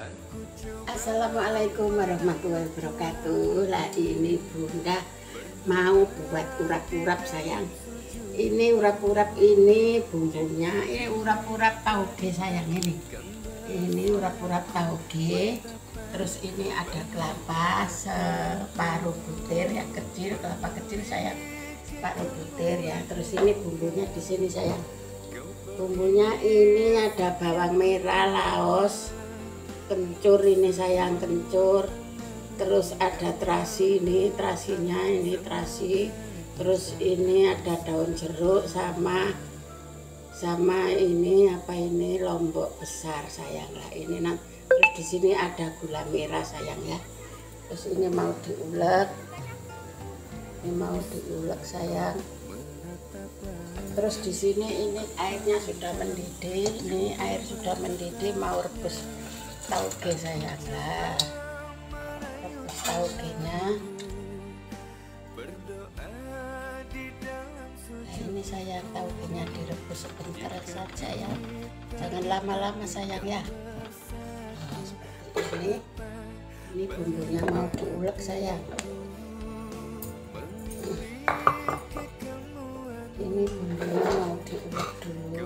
Assalamualaikum warahmatullahi wabarakatuh. Lah ini Bunda mau buat urap-urap sayang. Ini urap-urap ini bumbunya, ini urap-urap tauge sayang ini. Ini urap-urap tauge. Terus ini ada kelapa separuh butir yang kecil, kelapa kecil sayang, separuh butir ya. Terus ini bumbunya di sini sayang. Bumbunya ini ada bawang merah, laos, kencur ini sayang, kencur. Terus ada terasi, ini terasinya, ini terasi. Terus ini ada daun jeruk sama ini apa ini lombok besar sayang lah ini. Nah, terus di sini ada gula merah sayang ya. Terus ini mau diulek, ini mau diulek sayang. Terus di sini ini airnya sudah mendidih, ini air sudah mendidih, mau rebus tauge sayang lah. Rebus taugenya. Nah, ini sayang taugenya direbus sebentar saja ya. Jangan lama-lama sayang ya. Nah, seperti ini bumbunya mau diulek sayang. Ini bumbunya mau diulek dulu.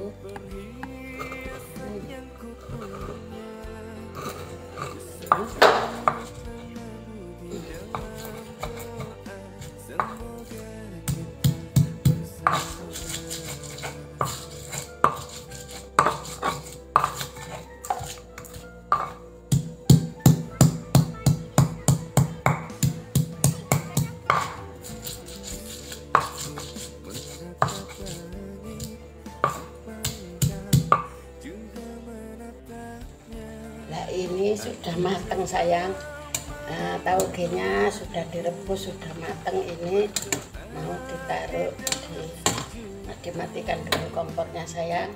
Ini sudah matang sayang, nah, taugenya sudah direbus, sudah matang. Ini mau ditaruh dimatikan dulu kompornya sayang.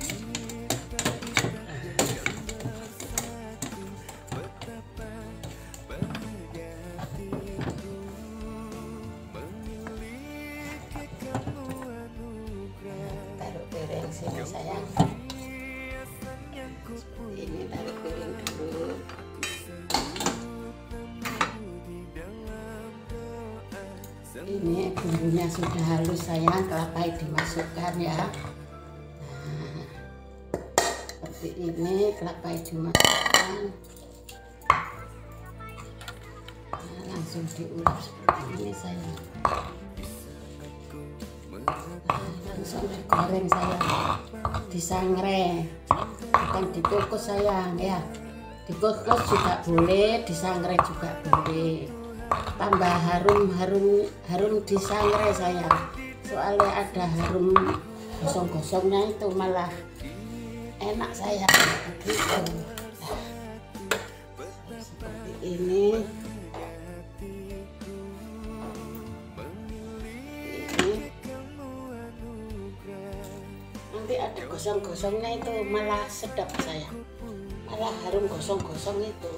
Taruh piring sini sayang. Seperti ini, taruh piring dulu. Ini bumbunya sudah halus sayang, kelapa dimasukkan ya. Nah, seperti ini kelapa dimasukkan. Nah, langsung diulek seperti ini sayang. Nah, langsung digoreng sayang, disangrai, bukan dikukus sayang ya. Dikukus juga boleh, disangrai juga boleh. Tambah harum disangrai sayang, soalnya ada harum gosong-gosongnya itu malah enak sayang begitu. Nah, seperti ini. Nanti ada gosong-gosongnya itu malah sedap sayang, malah harum gosong-gosong itu.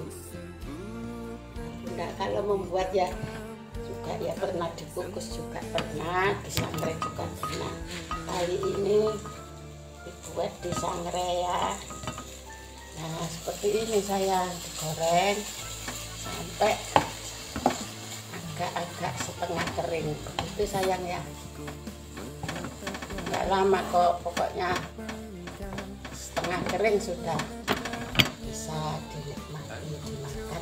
Nah, kalau membuat ya juga ya pernah dikukus juga pernah, disangrai juga pernah. Kali ini dibuat disangrai ya. Nah, seperti ini sayang, digoreng sampai agak-agak setengah kering begitu sayang ya. Nggak lama kok, pokoknya setengah kering sudah bisa dinikmati, dimakan.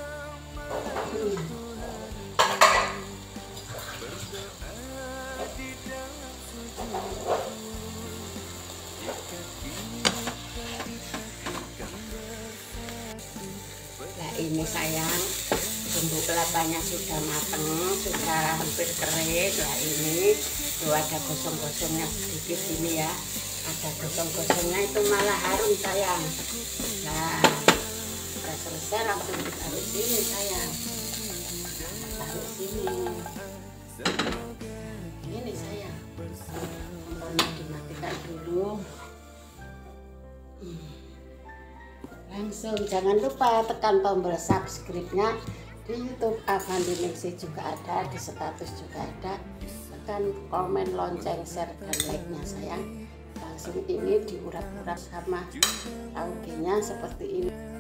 Nah ini sayang, bumbu kelapanya sudah mateng, sudah hampir kering. Nah ini tuh ada gosong-gosongnya sedikit ini ya, ada gosong-gosongnya itu malah harum sayang. Nah udah selesai, langsung ditaruh sini sayang, taruh sini. Ini sayang, kompornya dimatikan dulu. Langsung jangan lupa tekan tombol subscribe-nya di YouTube Avandi Ningsih juga ada, di status juga ada. Tekan komen, lonceng, share, dan like-nya sayang. Langsung ini diurap-urap sama taugenya seperti ini.